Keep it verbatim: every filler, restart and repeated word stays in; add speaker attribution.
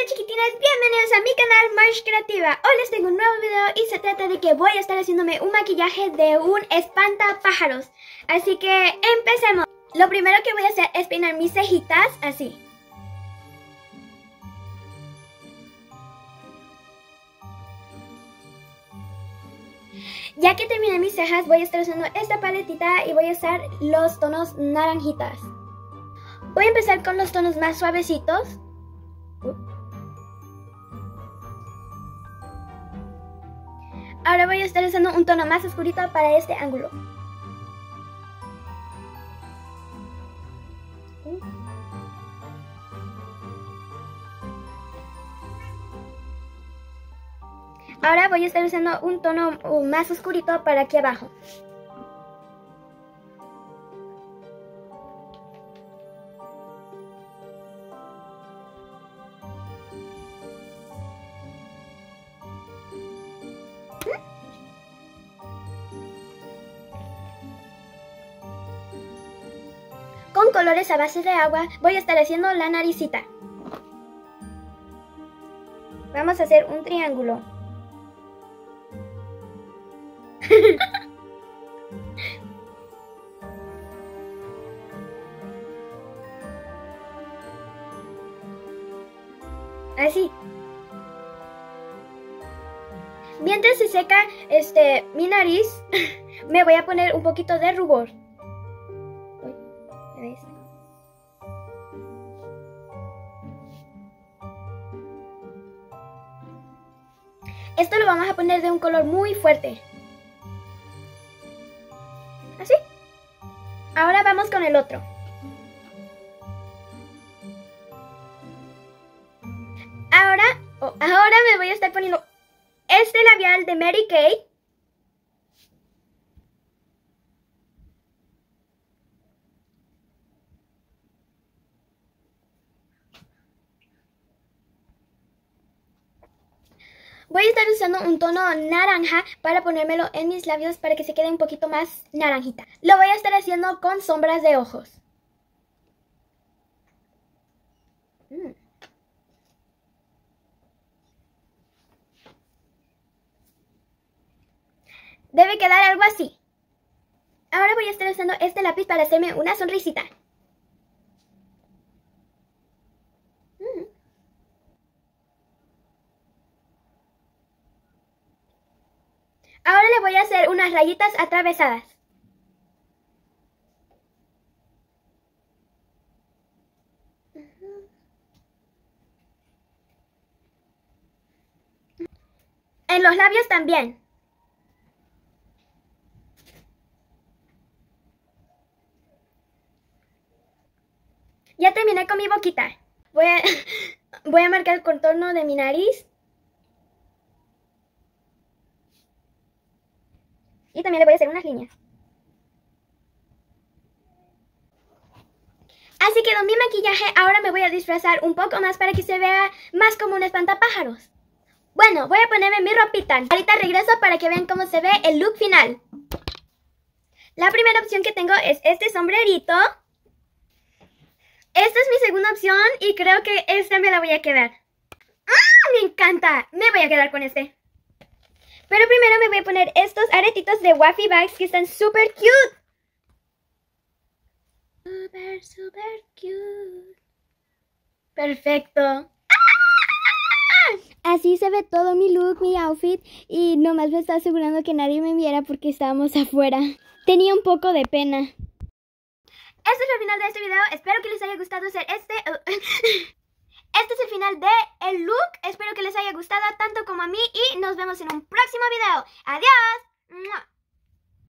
Speaker 1: Hola chiquitinas, bienvenidos a mi canal Marsh Creativa. Hoy les tengo un nuevo video y se trata de que voy a estar haciéndome un maquillaje de un espantapájaros. Así que empecemos. Lo primero que voy a hacer es peinar mis cejitas así. Ya que terminé mis cejas, voy a estar usando esta paletita y voy a usar los tonos naranjitas. Voy a empezar con los tonos más suavecitos. Ahora voy a estar usando un tono más oscurito para este ángulo. Ahora voy a estar usando un tono más oscurito para aquí abajo. Con colores a base de agua voy a estar haciendo la naricita. Vamos a hacer un triángulo. Así. Mientras se seca este, mi nariz, me voy a poner un poquito de rubor. ¿Ves? Esto lo vamos a poner de un color muy fuerte. Así. Ahora vamos con el otro. Ahora, oh, ahora me voy a estar poniendo este labial de Mary Kay. Voy a estar usando un tono naranja para ponérmelo en mis labios para que se quede un poquito más naranjita. Lo voy a estar haciendo con sombras de ojos. Mm. Debe quedar algo así. Ahora voy a estar usando este lápiz para hacerme una sonrisita. Mm. Ahora le voy a hacer unas rayitas atravesadas. En los labios también. Ya terminé con mi boquita. Voy a, voy a marcar el contorno de mi nariz. Y también le voy a hacer unas líneas. Así quedó mi maquillaje. Ahora me voy a disfrazar un poco más para que se vea más como un espantapájaros. Bueno, voy a ponerme mi ropita. Ahorita regreso para que vean cómo se ve el look final. La primera opción que tengo es este sombrerito. Esta es mi segunda opción y creo que esta me la voy a quedar. ¡Ah! Me encanta. Me voy a quedar con este. Pero primero me voy a poner estos aretitos de Wafi Bags que están súper cute. Súper, súper cute. Perfecto. ¡Ah! Así se ve todo mi look, mi outfit. Y nomás me estaba asegurando que nadie me viera porque estábamos afuera. Tenía un poco de pena. Este es el final de este video. Espero que les haya gustado hacer este... Este es el final del look. Espero que les haya gustado tanto como a mí. Y nos vemos en un próximo video. ¡Adiós!